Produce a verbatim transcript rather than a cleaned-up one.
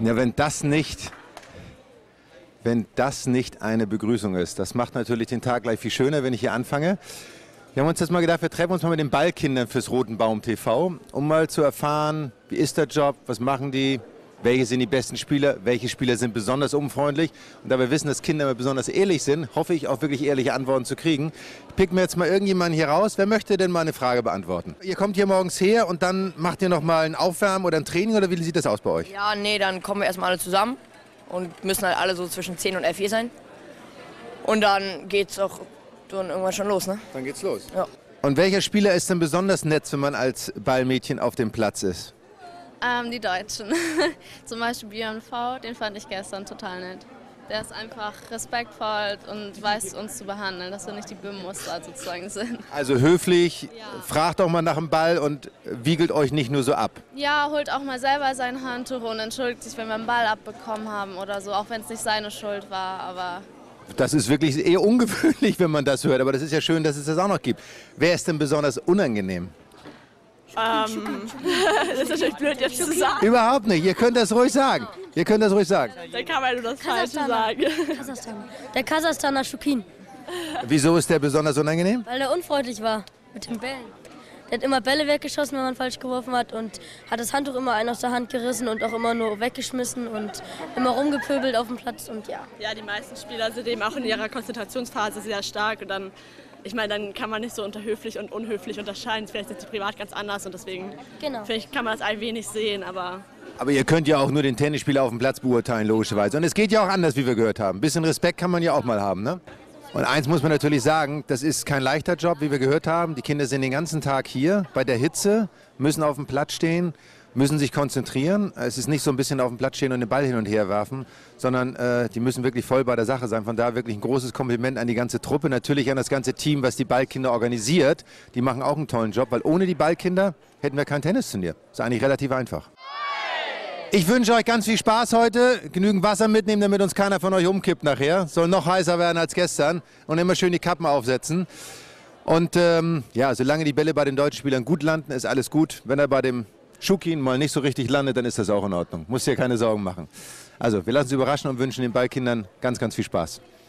Ja, wenn das nicht, wenn das nicht eine Begrüßung ist, das macht natürlich den Tag gleich viel schöner, wenn ich hier anfange. Wir haben uns jetzt mal gedacht, wir treffen uns mal mit den Ballkindern fürs Rotenbaum T V, um mal zu erfahren, wie ist der Job, was machen die, welche sind die besten Spieler, welche Spieler sind besonders unfreundlich. Und da wir wissen, dass Kinder immer besonders ehrlich sind, hoffe ich auch wirklich ehrliche Antworten zu kriegen. Ich pick mir jetzt mal irgendjemanden hier raus. Wer möchte denn mal eine Frage beantworten? Ihr kommt hier morgens her und dann macht ihr noch mal ein Aufwärmen oder ein Training oder wie sieht das aus bei euch? Ja, nee, dann kommen wir erstmal alle zusammen und müssen halt alle so zwischen zehn und elf hier sein. Und dann geht's auch dann irgendwann schon los, ne? Dann geht's los. Ja. Und welcher Spieler ist denn besonders nett, wenn man als Ballmädchen auf dem Platz ist? Ähm, die Deutschen. Zum Beispiel Björn V., den fand ich gestern total nett. Der ist einfach respektvoll und weiß uns zu behandeln, dass wir nicht die Bimmuster sozusagen sind. Also höflich, Ja. fragt doch mal nach dem Ball und wiegelt euch nicht nur so ab. Ja, holt auch mal selber sein Handtuch und entschuldigt sich, wenn wir einen Ball abbekommen haben oder so, auch wenn es nicht seine Schuld war, aber... Das ist wirklich eher ungewöhnlich, wenn man das hört, aber das ist ja schön, dass es das auch noch gibt. Wer ist denn besonders unangenehm? Ähm, das ist natürlich blöd jetzt zu sagen. Überhaupt nicht, ihr könnt das ruhig sagen. Ihr könnt das ruhig sagen. Dann kann man nur das Falsche sagen. Kasachstan. Der Kasachstaner Schukin, Wieso ist der besonders unangenehm? weil er unfreundlich war mit den Bällen. Der hat immer Bälle weggeschossen, wenn man falsch geworfen hat und hat das Handtuch immer einen aus der Hand gerissen und auch immer nur weggeschmissen und immer rumgepöbelt auf dem Platz und ja. Ja, die meisten Spieler sind eben auch in ihrer Konzentrationsphase sehr stark und dann, ich meine, dann kann man nicht so unter höflich und unhöflich unterscheiden. Vielleicht sind sie privat ganz anders und deswegen Genau. finde ich, kann man das ein wenig sehen, aber Aber ihr könnt ja auch nur den Tennisspieler auf dem Platz beurteilen, logischerweise. Und es geht ja auch anders, wie wir gehört haben. Ein bisschen Respekt kann man ja auch mal haben, ne? Und eins muss man natürlich sagen, das ist kein leichter Job, wie wir gehört haben. Die Kinder sind den ganzen Tag hier bei der Hitze, müssen auf dem Platz stehen, müssen sich konzentrieren. Es ist nicht so ein bisschen auf dem Platz stehen und den Ball hin und her werfen, sondern äh, die müssen wirklich voll bei der Sache sein. Von daher wirklich ein großes Kompliment an die ganze Truppe, natürlich an das ganze Team, was die Ballkinder organisiert. Die machen auch einen tollen Job, weil ohne die Ballkinder hätten wir kein Tennisturnier. Das ist eigentlich relativ einfach. Ich wünsche euch ganz viel Spaß heute, genügend Wasser mitnehmen, damit uns keiner von euch umkippt nachher. Soll noch heißer werden als gestern und immer schön die Kappen aufsetzen. Und ähm, ja, solange die Bälle bei den deutschen Spielern gut landen, ist alles gut. Wenn er bei dem Schukin mal nicht so richtig landet, dann ist das auch in Ordnung. Muss dir keine Sorgen machen. Also, wir lassen uns überraschen und wünschen den Ballkindern ganz, ganz viel Spaß.